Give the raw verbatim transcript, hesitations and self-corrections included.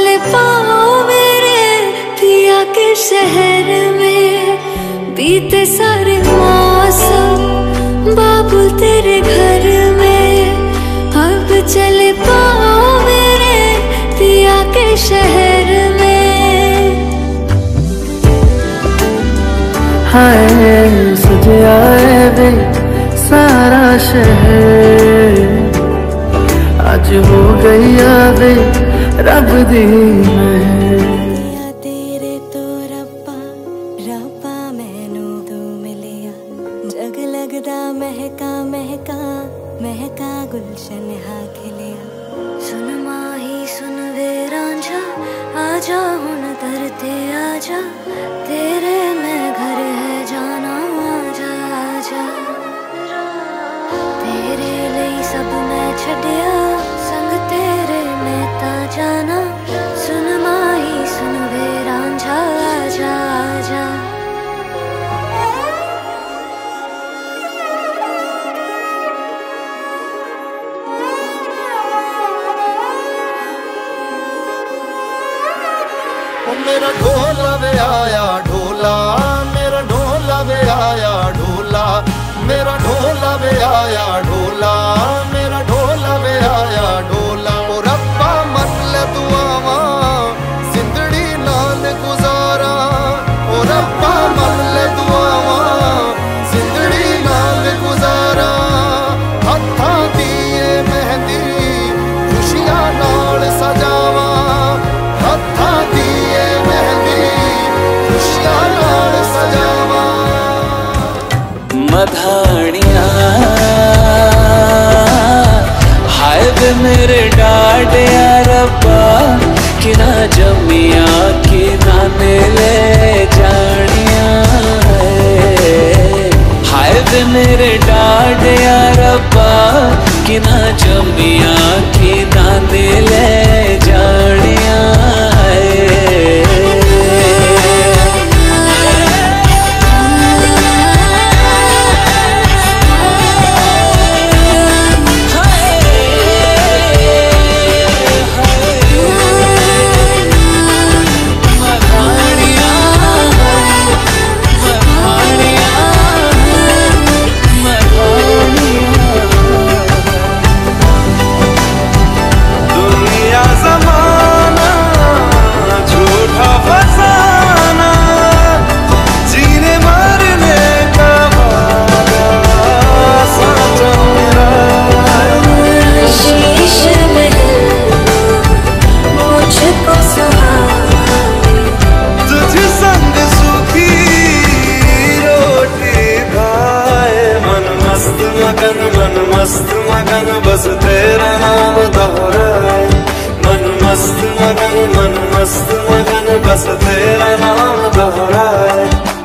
चले पाओ मेरे पिया के शहर में, बीते सारे मौसम बाबुल तेरे घर में। अब चले पाओ मेरे पिया के शहर में। हाय सज आए वे सारा शहर, आज हो गई आवे रब दी महर। तेरे तो रब्बा रब्बा मैनू तू मिलिया, जग लगदा महका महका महका गुलशन हा खिलिया। सुन माही सुन वे रांझा, आजा हुण दर ते आजा, तेरे मैं घर है जाना, आजा आजा। तेरे लिए सब मैं छड़िया, संग तेरे मैं ता जाना। सुन माही सुन वे रांझा, आजा आजा। मेरा ढोला वे आया ढोला, मेरा ढोला वे आया ढोला, मेरा ढोला वे आया ढोला, मेरा ढोला वे आया ढोला। ओ रब्बा मन ले दुआवा जिंदड़ी नाल गुजारा, ओ रब्बा मन ले दुआवा जिंदड़ी नाल गुजारा। हत्थां दिए मेहंदी खुशियां नाल सजावा, हत्थां दिए मेहंदी खुशियां नाल सजावा। मधानिया हाय वे मेरे डाडिया रब्बा, कि ना जमिया कि ना ले जानिया। हाय वे मेरे डाडिया रब्बा, कि ना जमिया कि ना ले जानिया। मस्त मगन बस तेरा नाम दोहराए, मन मस्त मगन मन मस्त मगन बस तेरा नाम दोहराए।